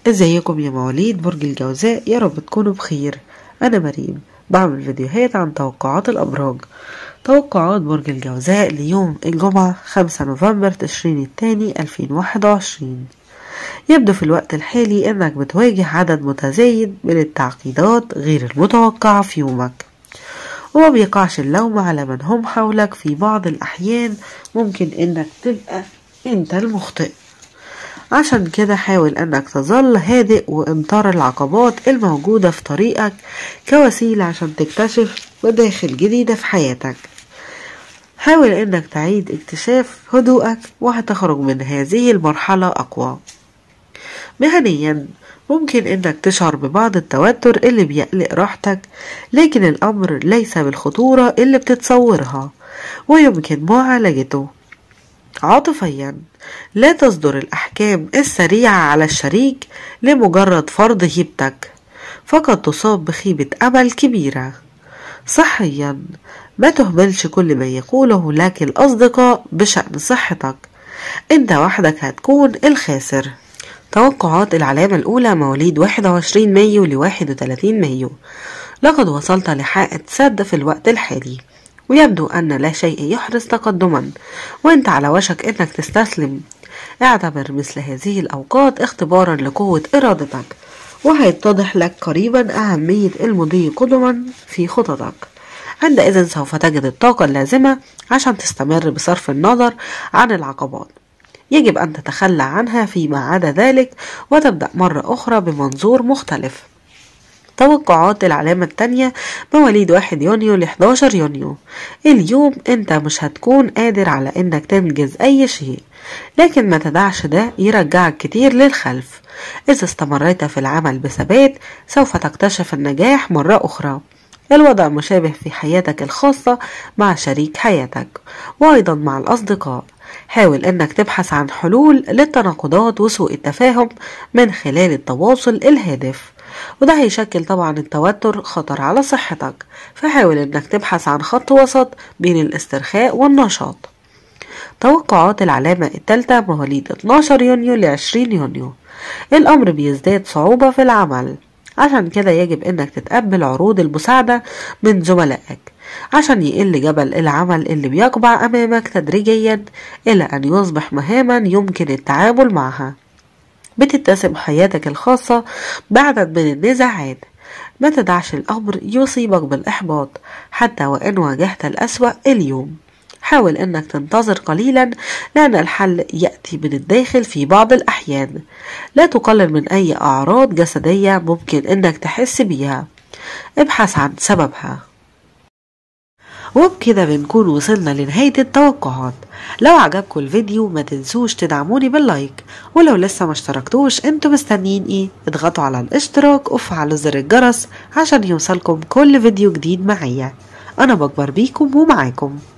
ازيكم يا مواليد برج الجوزاء؟ يا رب تكونوا بخير. انا مريم بعمل فيديوهات عن توقعات الابراج. توقعات برج الجوزاء ليوم الجمعة 5 نوفمبر تشرين الثاني 2021. يبدو في الوقت الحالي انك بتواجه عدد متزايد من التعقيدات غير المتوقعة في يومك، وما بيقعش اللوم على من هم حولك. في بعض الأحيان ممكن إنك تبقى أنت المخطئ، عشان كده حاول أنك تظل هادئ وامطار العقبات الموجودة في طريقك كوسيلة عشان تكتشف مداخل جديدة في حياتك. حاول أنك تعيد اكتشاف هدوءك وهتخرج من هذه المرحلة أقوى. مهنيا ممكن انك تشعر ببعض التوتر اللي بيقلق راحتك، لكن الامر ليس بالخطورة اللي بتتصورها ويمكن معالجته. عاطفيا لا تصدر الاحكام السريعة على الشريك لمجرد فرض هيبتك، فقد تصاب بخيبة امل كبيرة. صحيا ما تهملش كل ما يقوله لك الاصدقاء بشأن صحتك، انت وحدك هتكون الخاسر. توقعات العلامة الأولى مواليد 21 مايو ل 31 مايو. لقد وصلت لحائط سد في الوقت الحالي، ويبدو أن لا شيء يحرز تقدما وانت على وشك انك تستسلم. اعتبر مثل هذه الأوقات اختبارا لقوة إرادتك، وهيتضح لك قريبا أهمية المضي قدما في خططك. عندئذ سوف تجد الطاقة اللازمة عشان تستمر بصرف النظر عن العقبات يجب أن تتخلى عنها فيما عدا ذلك، وتبدأ مرة أخرى بمنظور مختلف. توقعات العلامة الثانية مواليد 1 يونيو ل 11 يونيو. اليوم انت مش هتكون قادر على انك تنجز اي شيء، لكن ما تدعش ده يرجعك كتير للخلف. اذا استمريت في العمل بثبات سوف تكتشف النجاح مرة اخرى. الوضع مشابه في حياتك الخاصة مع شريك حياتك وايضا مع الاصدقاء. حاول انك تبحث عن حلول للتناقضات وسوء التفاهم من خلال التواصل الهادف، وده هيشكل طبعا التوتر خطر على صحتك، فحاول انك تبحث عن خط وسط بين الاسترخاء والنشاط. توقعات العلامة الثالثة مواليد 12 يونيو ل 20 يونيو. الامر بيزداد صعوبة في العمل، عشان كده يجب انك تتقبل عروض المساعدة من زملائك عشان يقل جبل العمل اللي بيقبع امامك تدريجيا الى ان يصبح مهاما يمكن التعامل معها. بتتسم حياتك الخاصة بعدد من النزاعات. ما تدعش الامر يصيبك بالاحباط حتى وان واجهت الاسوأ اليوم. حاول انك تنتظر قليلا لان الحل يأتي من الداخل في بعض الاحيان. لا تقلل من اي اعراض جسدية ممكن انك تحس بيها، ابحث عن سببها. وبكده بنكون وصلنا لنهاية التوقعات. لو عجبكم الفيديو ما تنسوش تدعموني باللايك، ولو لسه ما اشتركتوش انتوا مستنيين ايه؟ اضغطوا على الاشتراك وفعلوا زر الجرس عشان يوصلكم كل فيديو جديد معايا. انا بكبر بيكم ومعاكم.